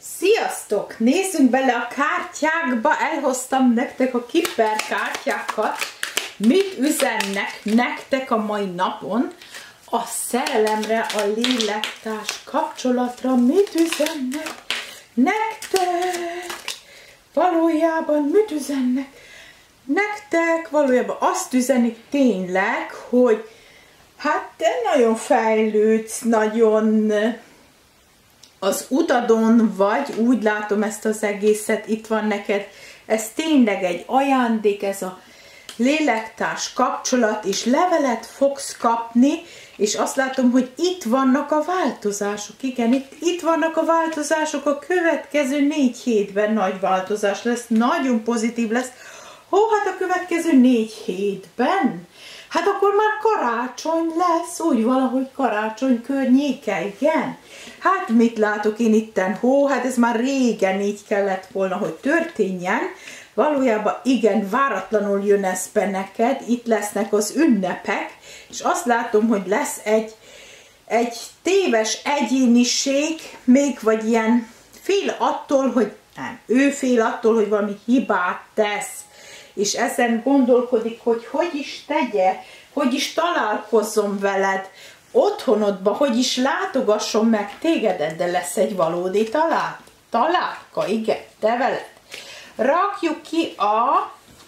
Sziasztok! Nézzünk bele a kártyákba, elhoztam nektek a Kipper kártyákat. Mit üzennek nektek a mai napon? A szerelemre, a lélektárs kapcsolatra mit üzennek nektek? Valójában mit üzennek nektek? Valójában azt üzenik tényleg, hogy hát te nagyon fejlődsz, nagyon az utadon vagy, úgy látom ezt az egészet, itt van neked, ez tényleg egy ajándék, ez a lélektárs kapcsolat, és levelet fogsz kapni, és azt látom, hogy itt vannak a változások, igen, itt vannak a változások, a következő 4 hétben nagy változás lesz, nagyon pozitív lesz. Hát a következő 4 hétben? Hát akkor már karácsony lesz, úgy valahogy karácsony környéke, igen. Hát mit látok én itten? Hát ez már régen így kellett volna, hogy történjen. Valójában igen, váratlanul jön ez be neked, itt lesznek az ünnepek, és azt látom, hogy lesz egy téves egyéniség, még vagy ilyen fél attól, hogy nem, ő fél attól, hogy valami hibát tesz, és ezen gondolkodik, hogy hogy is tegye, hogy is találkozzon veled otthonodba, hogy is látogasson meg téged, de lesz egy valódi találka, igen, te veled. Rakjuk ki a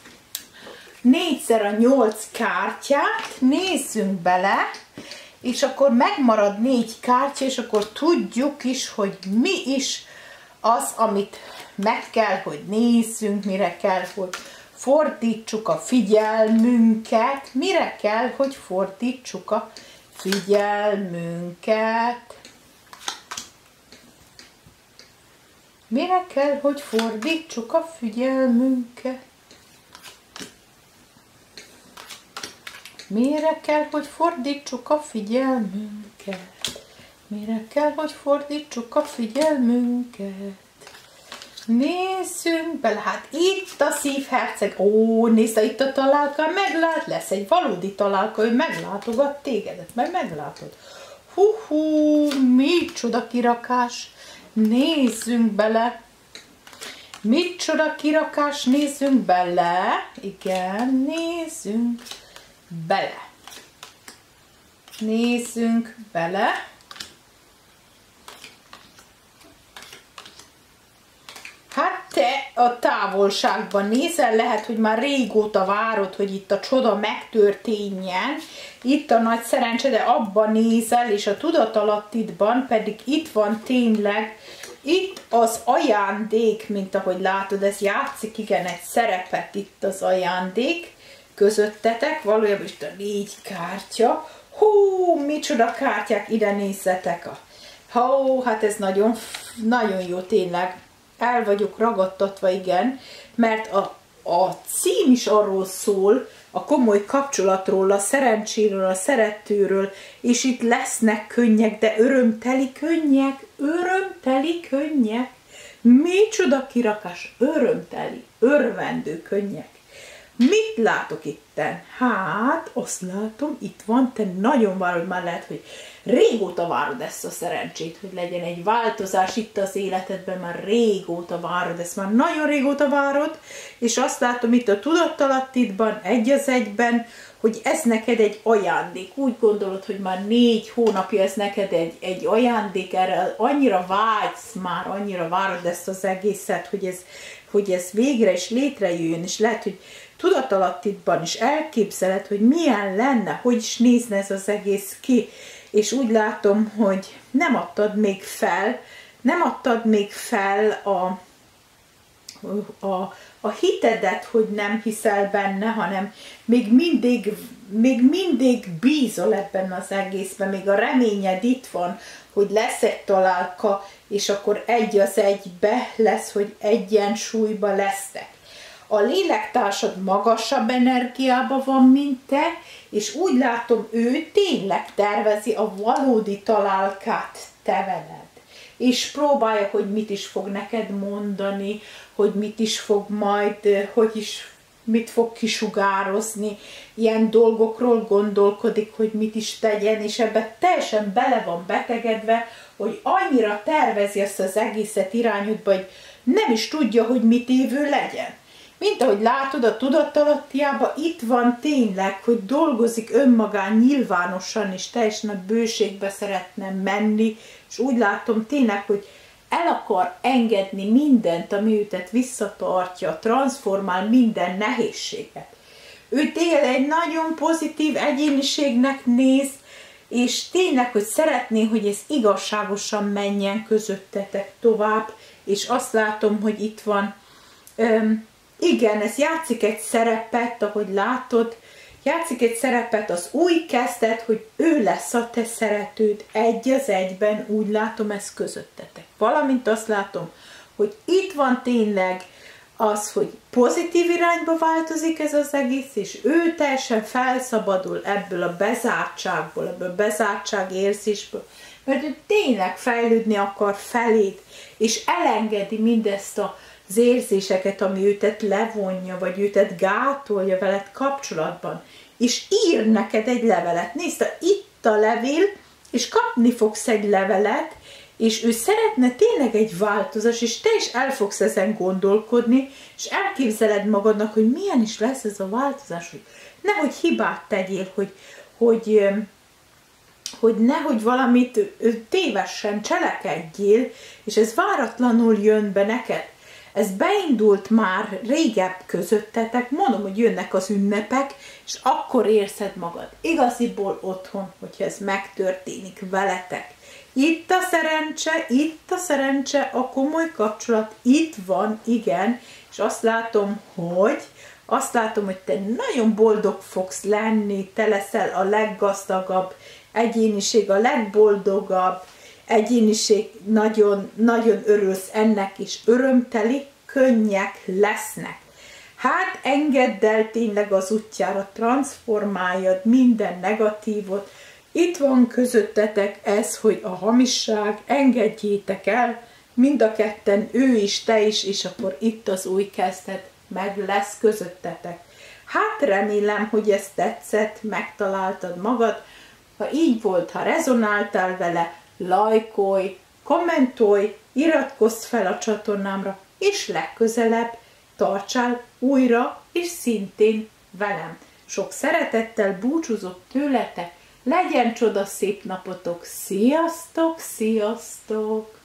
4x8 kártyát, nézzünk bele, és akkor megmarad 4 kártya, és akkor tudjuk is, hogy mi is az, amit meg kell, hogy nézzünk, mire kell, hogy fordítsuk a figyelmünket. Mire kell, hogy fordítsuk a figyelmünket? Mire kell, hogy fordítsuk a figyelmünket? Mire kell, hogy fordítsuk a figyelmünket? Mire kell, hogy fordítsuk a figyelmünket? Nézzünk bele, hát itt a szívherceg, nézd, itt a találka, meglát, lesz egy valódi találka, ő meglátogat tégedet, meg meglátod. Micsoda kirakás, nézzünk bele. Micsoda kirakás, nézzünk bele. Igen, nézzünk bele. Nézzünk bele. Hát te a távolságban nézel, lehet, hogy már régóta várod, hogy itt a csoda megtörténjen, itt a nagy szerencse, de abban nézel, és a tudatalattidban pedig itt van tényleg, itt az ajándék, mint ahogy látod, ez játszik, igen, egy szerepet itt az ajándék közöttetek, valójában is a 4 kártya, micsoda kártyák, ide nézzetek, hát ez nagyon, nagyon jó tényleg. El vagyok ragadtatva, igen, mert a cím is arról szól, a komoly kapcsolatról, a szerencséről, a szeretőről, és itt lesznek könnyek, de örömteli könnyek, örömteli könnyek. Micsoda kirakás, örömteli, örvendő könnyek. Mit látok itten? Hát, azt látom, itt van, te nagyon várod, már lehet, hogy régóta várod ezt a szerencsét, hogy legyen egy változás itt az életedben, már régóta várod, ezt már nagyon régóta várod, és azt látom itt a tudattalattidban, egy az egyben, hogy ez neked egy ajándék. Úgy gondolod, hogy már 4 hónapja ez neked egy ajándék, erre annyira vágysz már, annyira várod ezt az egészet, hogy ez végre is létrejöjjön, és lehet, hogy tudatalattidban is elképzeled, hogy milyen lenne, hogy is nézne ez az egész ki, és úgy látom, hogy nem adtad még fel a hitedet, hogy nem hiszel benne, hanem még mindig bízol ebben az egészben, még a reményed itt van, hogy lesz egy találka, és akkor egy az egybe lesz, hogy egyensúlyba lesztek. A lélektársad magasabb energiában van, mint te, és úgy látom, ő tényleg tervezi a valódi találkát te veled. És próbálja, hogy mit is fog neked mondani, hogy mit is fog majd, mit fog kisugározni, ilyen dolgokról gondolkodik, hogy mit is tegyen, és ebben teljesen bele van betegedve, hogy annyira tervezi azt az egészet irányodba, hogy nem is tudja, hogy mit évő legyen. Mint ahogy látod a tudatalattiában, itt van tényleg, hogy dolgozik önmagán nyilvánosan, és teljesen a bőségbe szeretne menni, és úgy látom tényleg, hogy el akar engedni mindent, ami őtet visszatartja, transformál minden nehézséget. Ő tényleg egy nagyon pozitív egyéniségnek néz, és tényleg, hogy szeretné, hogy ez igazságosan menjen közöttetek tovább, és azt látom, hogy itt van, igen, ez játszik egy szerepet, ahogy látod, játszik egy szerepet az új kezdet, hogy ő lesz a te szeretőd egy az egyben, úgy látom ez közöttetek. Valamint azt látom, hogy itt van tényleg az, hogy pozitív irányba változik ez az egész, és ő teljesen felszabadul ebből a bezártságból, ebből a bezártság érzésből, mert ő tényleg fejlődni akar feléd, és elengedi mindezt az érzéseket, ami őtet levonja, vagy őtet gátolja veled kapcsolatban, és ír neked egy levelet. Nézd, itt a levél, és kapni fogsz egy levelet, és ő szeretne tényleg egy változás, és te is el fogsz ezen gondolkodni, és elképzeled magadnak, hogy milyen is lesz ez a változás, hogy nehogy hibát tegyél, hogy nehogy valamit tévesen cselekedjél, és ez váratlanul jön be neked. Ez beindult már régebb közöttetek, mondom, hogy jönnek az ünnepek, és akkor érzed magad igaziból otthon, hogyha ez megtörténik veletek. Itt a szerencse, a komoly kapcsolat, itt van, igen, és azt látom, hogy te nagyon boldog fogsz lenni, te leszel a leggazdagabb egyéniség, a legboldogabb egyéniség, nagyon, nagyon örülsz ennek is, örömteli könnyek lesznek. Hát engedd el tényleg az útjára, transformáljad minden negatívot. Itt van közöttetek ez, hogy a hamisság, engedjétek el, mind a ketten, ő is, te is, és akkor itt az új kezdet meg lesz közöttetek. Hát remélem, hogy ez tetszett, megtaláltad magad. Ha így volt, ha rezonáltál vele, lájkolj, kommentolj, iratkozz fel a csatornámra, és legközelebb tartsál újra, és szintén velem. Sok szeretettel búcsúzok tőletek, legyen csodaszép napotok, sziasztok, sziasztok!